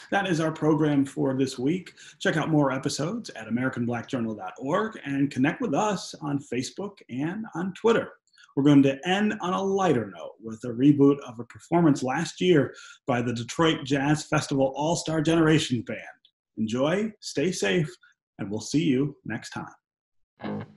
That is our program for this week. Check out more episodes at AmericanBlackJournal.org and connect with us on Facebook and on Twitter. We're going to end on a lighter note with a reboot of a performance last year by the Detroit Jazz Festival All-Star Generations Band. Enjoy, stay safe, and we'll see you next time.